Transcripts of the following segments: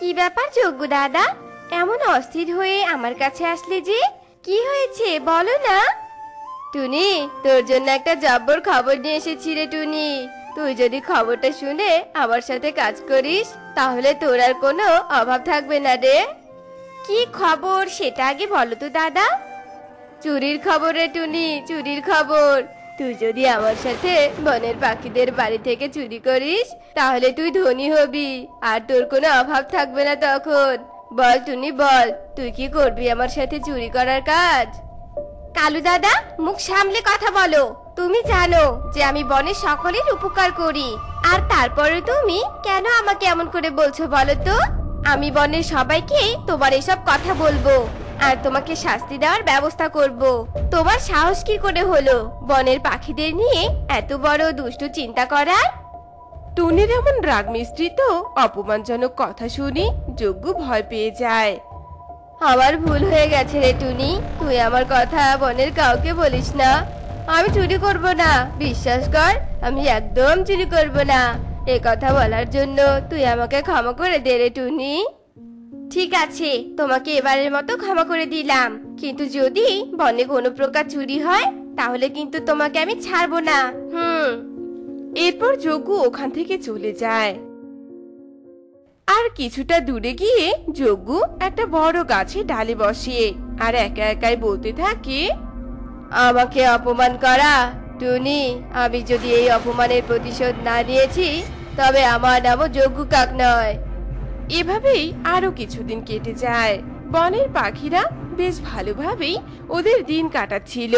কি ব্যাপার যজ্ঞ দাদা, এমন অস্থির হয়ে আমার কাছে আসলে যে? কি হয়েছে বলো না। টুনি, তোর জন্য একটা জব্বর খবর নিয়ে এসেছি রে টুনি। তুই যদি খবরটা শুনে আমার সাথে কাজ করিস তাহলে তোর আর কোনো অভাব থাকবে না রে। কি খবর সেটা আগে বলো তো দাদা। চুরির খবর রে টুনি, চুরির খবর। তুই যদি আমার সাথে বনের পাখিদের বাড়ি থেকে চুরি করিস তাহলে তুই ধনী হবি আর তোর কোনো অভাব থাকবে না তখন। বল টুনি বল, তুই কি করবি আমার সাথে চুরি করার কাজ? কালু দাদা, মুখ সামলে কথা বলো। তুমি জানো যে আমি বনের সকলের উপকার করি, আর তারপরে তুমি কেন আমাকে এমন করে বলছো বলো তো? আমি বনের সবাইকে তোমার এসব কথা বলবো আর তোমাকে শাস্তি দেওয়ার ব্যবস্থা করব। তোমার সাহস কি করে হলো বনের পাখিদের নিয়ে এত বড় দুষ্টু চিন্তা করার? টুনির এমন রাগ মিশ্রিত অপমানজনক কথা শুনি যজ্ঞ ভয় পেয়ে যায়। আমার ভুল হয়ে গেছে রে টুনি, তুই আমার কথা বনের কাউকে বলিস না। আমি চুরি করব না, বিশ্বাস কর, আমি একদম চুরি করব না। এ কথা বলার জন্য তুই আমাকে ক্ষমা করে দে রে টুনি। ঠিক আছে, তোমাকে এবারের মতো ক্ষমা করে দিলাম, কিন্তু যদি বনে কোনো প্রকার চুরি হয় তাহলে কিন্তু তোমাকে আমি ছাড়বো না। এরপর যজ্ঞ ওখান থেকে চলে যায়। আর কিছুটা দূরে গিয়ে যজ্ঞ একটা বড় গাছে ডালে বসে আর একা একাই বলতে থাকে, আমাকে অপমান করা টুনি, আমি যদি এই অপমানের প্রতিশোধ না নিয়েছি তবে আমার নামও যজ্ঞ কাক নয়। এভাবেই আরো কিছুদিন কেটে যায়। বনের পাখিরা বেশ ভালোভাবেই ওদের দিন কাটাচ্ছিল।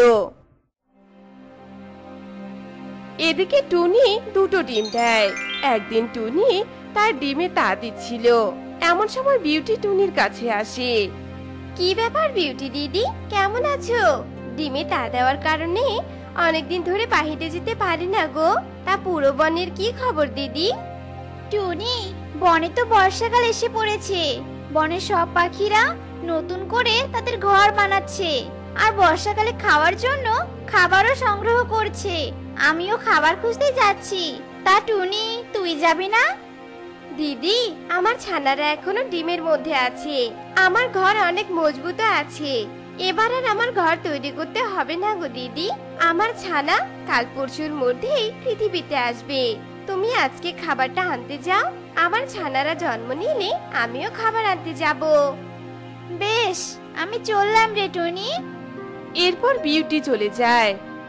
এদিকে টুনি দুটো ডিম দেয়। একদিন টুনি তার ডিমে তা দিচ্ছিল, এমন সময় বিউটি টুনির কাছে আসে। কি ব্যাপার বিউটি দিদি, কেমন আছো? ডিমে তা দেওয়ার কারণে অনেকদিন ধরে বাহিরে যেতে পারি না গো। তা পুরো বনের কি খবর দিদি? টুনি, বনে তো বর্ষাকাল এসে পড়েছে। বনের সব পাখিরা নতুন করে তাদের ঘর বানাচ্ছে আর বর্ষাকালে খাওয়ার জন্য খাবারও সংগ্রহ করছে। আমিও খাবার খুঁজতে যাচ্ছি। তা টুনি, তুই যাবি না? দিদি, আমার ছানারা এখনো ডিমের মধ্যে আছে। আমার ঘর অনেক মজবুত আছে, এবার আর আমার ঘর তৈরি করতে হবে না গো দিদি। আমার ছানা কাল পরশুর মধ্যেই পৃথিবীতে আসবে। তুমি আজকে খাবারটা আনতে যাও, আমার ছানারা জন্ম নিলে আমিও খাবার আনতে যাব। বেশ, আমি চললাম রে টুনি। এরপর বিউটি চলে যায়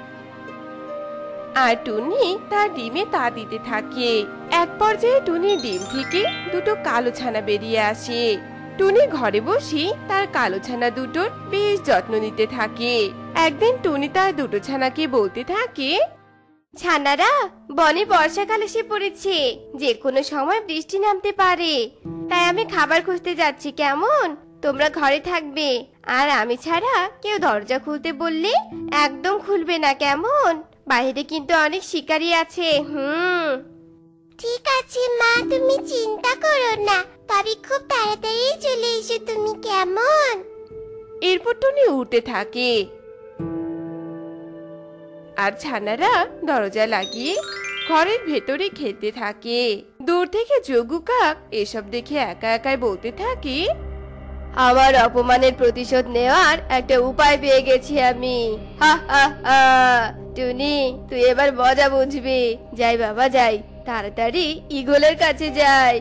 আর টুনি তার ডিমে তা দিতে থাকে। এক পর্যায়ে টুনির ডিম থেকে দুটো কালো ছানা বেরিয়ে আসে। টুনি ঘরে বসে তার কালো ছানা দুটোর বেশ যত্ন নিতে থাকে। একদিন টুনি তার দুটো ছানাকে বলতে থাকে, ছানারা, বনে বর্ষাকাল এসে পড়েছে, যে কোনো সময় বৃষ্টি নামতে পারে। তাই আমি খাবার খুঁজতে যাচ্ছি, কেমন? তোমরা ঘরে থাকবে, আর আমি ছাড়া কেউ দরজা খুলতে বললে একদম খুলবে না, কেমন? বাইরে কিন্তু অনেক শিকারী আছে। ঠিক আছে মা, তুমি চিন্তা করো না, তবে খুব তাড়াতাড়ি চলে এসো তুমি, কেমন? এরপর টুনি উঠতে থাকে আর ছানারা দরজা লাগিয়ে ঘরের ভেতরে খেলতে থাকে। দূর থেকে যজ্ঞ কাক এসব দেখে একা একাই বলতে থাকে, আমার অপমানের প্রতিশোধ নেওয়ার একটা উপায় পেয়ে গেছি আমি। হা হা হা। টুনি, তুই এবার মজা বুঝবি। যাই বাবা যাই, তাড়াতাড়ি ঈগলের কাছে যাই।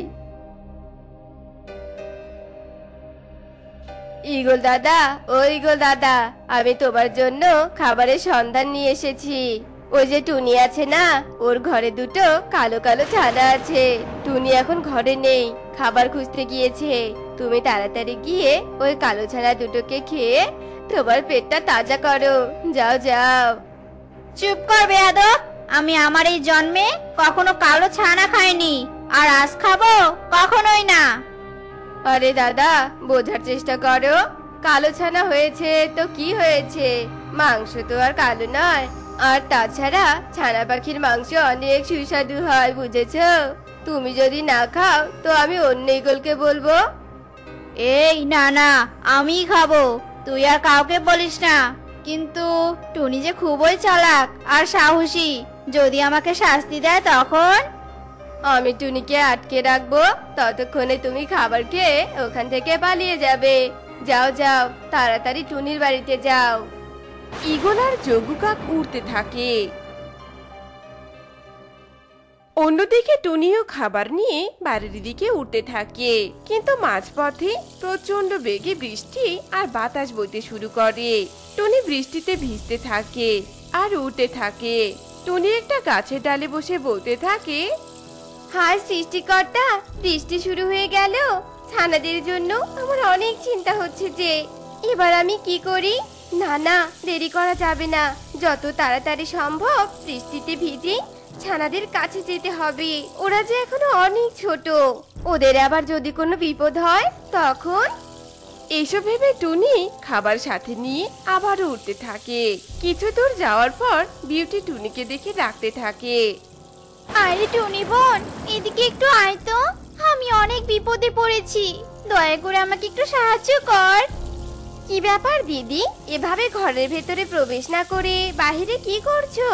ঈগল দাদা, ও ঈগল দাদা, আমি তোমার জন্য খাবারের সন্ধান নিয়ে এসেছি। ওই যে টুনি আছে না, ওর ঘরে দুটো কালো কালো ছানা আছে। টুনি এখন ঘরে নেই, খাবার খুঁজতে গিয়েছে। তুমি তাড়াতাড়ি গিয়ে ওই কালো ছানা দুটোকে খেয়ে তোমার পেটটা তাজা করো। যাও যাও। চুপ কর বেয়াদব, আমি আমার এই জন্মে কখনো কালো ছানা খাইনি, আর আজ খাবো কখনোই না। আরে দাদা, বোঝার চেষ্টা করো। কালো ছানা হয়েছে তো কি হয়েছে, মাংস তো আর কালো নয়। আর তাছাড়া ছানা পাখির মাংস অনেক সুস্বাদু হয়, বুঝেছো? তুমি যদি না খাও তো আমি অন্য ঈগলকে বলবো। এই না না, আমি খাবো, তুই আর কাউকে বলিস না। কিন্তু টুনি যে খুবই চালাক আর সাহসী, যদি আমাকে শাস্তি দেয় তখন? আমি টুনিকে আটকে রাখবো, ততক্ষণে তুমি খাবার খেয়ে ওখান থেকে পালিয়ে যাবে। যাও যাও, তাড়াতাড়ি টুনির বাড়িতে যাও। ঈগল আর যোগু কাক উড়তে থাকে। অন্যদিকে টুনিও খাবার নিয়ে বাড়ির দিকে উঠতে থাকে, কিন্তু মাঝপথে প্রচন্ড বেগে বৃষ্টি আর বাতাস বইতে শুরু করে। টুনি বৃষ্টিতে ভিজতে থাকে আর উঠতে থাকে। টুনি একটা গাছের ডালে বসে বলতে থাকে, হায় সৃষ্টিকর্তা, বৃষ্টি শুরু হয়ে গেল। ছানাদের জন্য আমার অনেক চিন্তা হচ্ছে যে এবার আমি কি করি। না না, দেরি করা যাবে না, যত তাড়াতাড়ি সম্ভব বৃষ্টিতে ভিজে ছানাদের কাছে যেতে হবে। ওরা যে এখনো অনেক ছোট, ওদের আবার যদি কোনো বিপদ হয় তখন। এইসব ভেবে টুনি খাবার সাথে নিয়ে আবার উঠতে থাকে। কিছু দূর যাওয়ার পর বিউটি টুনিকে দেখে ডাকতে থাকে, আরে টুনি বোন, এদিকে একটু আয় তো, আমি অনেক বিপদে পড়েছি, দয়া করে আমাকে একটু সাহায্য কর। কি ব্যাপার দিদি, এভাবে ঘরের ভেতরে প্রবেশ না করে বাহিরে কি করছো?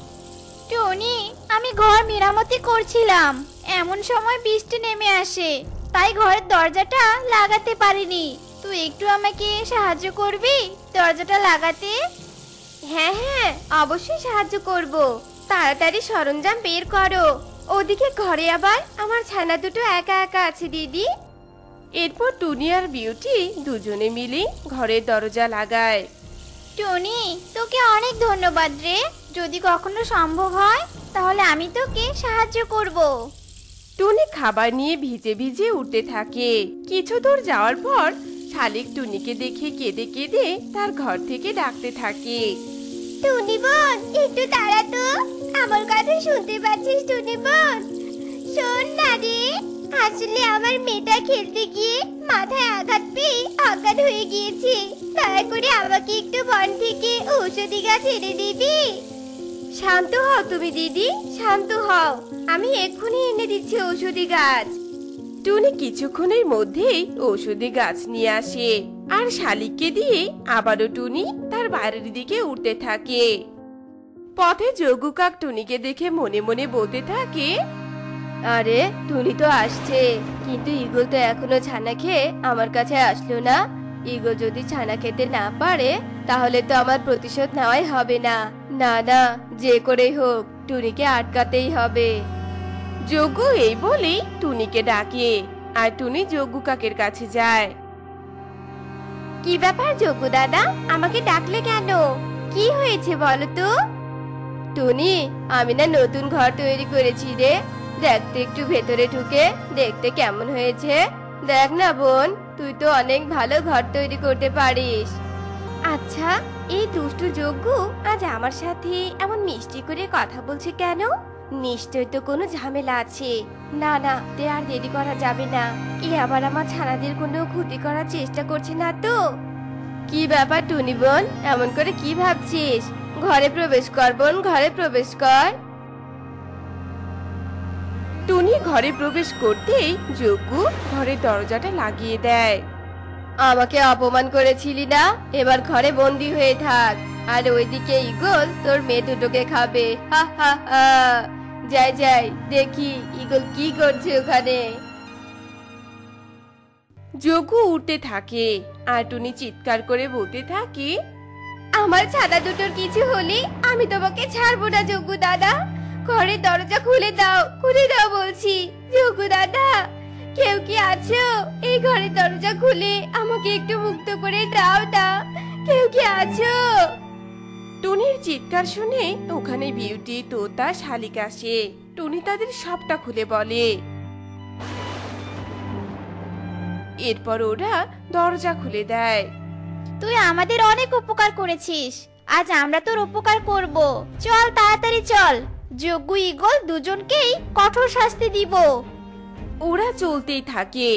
টনি, আমি ঘর মেরামতি করছিলাম, এমন সময় বৃষ্টি নেমে আসে, তাই ঘরের দরজাটা লাগাতে পারিনি। তুই একটু আমাকে সাহায্য করবি দরজাটা লাগাতে? হ্যাঁ হ্যাঁ, অবশ্যই সাহায্য করব। তাড়াতাড়ি সরঞ্জাম বের করো। ওদিকে ঘরে আবার আমার ছানা দুটো একা একা আছে দিদি। এরপর টুনি আর বিউটি দুজনে মিলে ঘরের দরজা লাগায়। টনি, তোকে অনেক ধন্যবাদ রে, যদি কখনো সম্ভব হয় তাহলে আমি তোকে সাহায্য করব। টুনি খাবার নিয়ে ভিজে ভিজে উঠতে থাকে। কিছু দূর যাওয়ার পর শালিক টুনিকে দেখে কেঁদে কেঁদে তার ঘর থেকে ডাকতে থাকে, টুনি বোন, একটু দাঁড়া তো, আমার কথা শুনতে পাচ্ছিস টুনি বোন? শোন না রে, আসলে আমার মেয়েটা খেলতে গিয়ে মাথায় আঘাত পেয়ে অজ্ঞান হয়ে গিয়েছে। দয়া করে আমাকে একটু বন থেকে ঔষধি গাছ এনে দিবি। শান্ত হও তুমি দিদি, শান্ত হও, আমি এক্ষুনি এনে দিচ্ছি ঔষধি গাছ। টুনি কিছুক্ষণের মধ্যেই ঔষধি গাছ নিয়ে আসে আর শালিককে দিয়ে আবারও টুনি তার বাড়ির দিকে উঠতে থাকে। পথে যোগু কাক টুনিকে দেখে মনে মনে বলতে থাকে, আরে টুনি তো আসছে, কিন্তু ঈগল তো এখনো ছানা খেয়ে আমার কাছে আসলো না। ঈগল যদি ছানা খেতে না পারে তাহলে তো আমার প্রতিশোধ নেওয়াই হবে না। না না, যে করেই হোক টুনিকে আটকাতেই হবে। যোগু এই বলেই টুনিকে ডাকে আর টুনি যোগু কাকের কাছে যায়। কি ব্যাপার যোগু দাদা, আমাকে ডাকলে কেন? কি হয়েছে বলো তো? টুনি, আমি না নতুন ঘর তৈরি করেছি রে, দেখতে একটু ভেতরে ঢুকে দেখতে কেমন হয়েছে। দেখ না বোন, তুই তো অনেক ভালো ঘর তৈরি করতে পারিস। আচ্ছা, এই দুষ্টু যোগু আজ আমার সাথে এমন মিষ্টি করে কথা বলছে কেন? নিশ্চয় তো কোনো ঝামেলা আছে। না না, আর দেরি করা যাবে না। এ আবার আমার ছানাদের কোনো ক্ষতি করার চেষ্টা করছে না তো? কি ব্যাপার টুনি বোন, এমন করে কি ভাবছিস? ঘরে প্রবেশ কর বোন, ঘরে প্রবেশ কর। টুনি ঘরে প্রবেশ করতেই যোগু ঘরের দরজাটা লাগিয়ে দেয়। আমাকে অপমান করেছিলি না, এবার ঘরে বন্দি হয়ে থাক। আর ওইদিকে ঈগল তোর মেয়ে দুটোকে খাবে। হা হা হা। যাই যাই, দেখি ঈগল কি করছে ওখানে। যোগু উঠতে থাকে আর টুনি চিৎকার করে বলতে থাকে, আমার ছানা দুটোর কিছু হলে আমি তোমাকে ছাড়বো না যোগু দাদা। ঘরের দরজা খুলে দাও, খুলে দাও বলছি। যোগু দাদা, কেউ কি আছো? এই ঘরের দরজা খুলে আমাকে একটু মুক্ত করে দাও না, কেউ কি আছো? টুনির চিৎকার শুনে ওখানে বিউটি, তোতা, শালিক আসে। টুনি তাদের সবটা খুলে বলে। এরপর ওরা দরজা খুলে দেয়। তুই আমাদের অনেক উপকার করেছিস, আজ আমরা তোর উপকার করব। চল তাড়াতাড়ি চল, যোগ্য ঈগল দুজনকেই কঠোর শাস্তি দিব। ওরা চলতেই থাকে।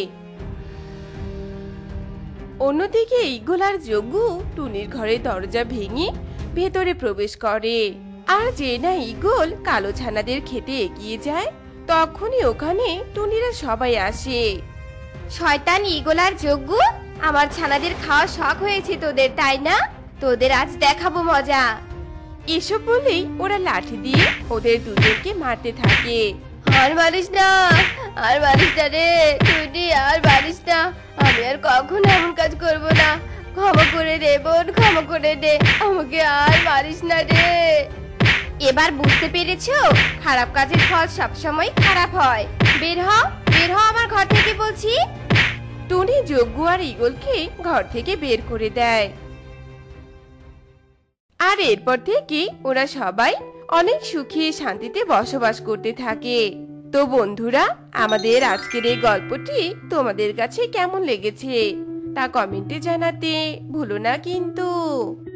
অন্যদিকে ঈগল আর যোগ্য টুনির ঘরের দরজা ভেঙে ভেতরে প্রবেশ করে। আর যে না ঈগল কালো ছানাদের খেতে এগিয়ে যায়, তখনই ওখানে টুনিরা সবাই আসে। শয়তান ঈগল আর যোগ্য, আমার ছানাদের খাওয়া শখ হয়েছে তোদের, তাই না? তোদের আজ দেখাবো মজা। এসব বলেই ওরা লাঠি দিয়ে ওদের দুজনকে মারতে থাকে। আর মারিস না, আর মারিস না রে টুনি, আর মারিস না। আমি আর কখনো এমন কাজ করব না। ক্ষমা করে দে বোন, ক্ষমা করে দে, আমাকে আর মারিস না রে। এবার বুঝতে পেরেছো, খারাপ কাজের ফল সবসময় খারাপ হয়। বের হও, বের হও আমার ঘর থেকে বলছি। টুনি যজ্ঞ আর ঈগলকে ঘর থেকে বের করে দেয়। আর এরপর থেকে ওরা সবাই অনেক সুখী শান্তিতে বসবাস করতে থাকে। তো বন্ধুরা, আমাদের আজকের এই গল্পটি তোমাদের কাছে কেমন লেগেছে তা কমেন্টে জানাতে ভুলো না কিন্তু।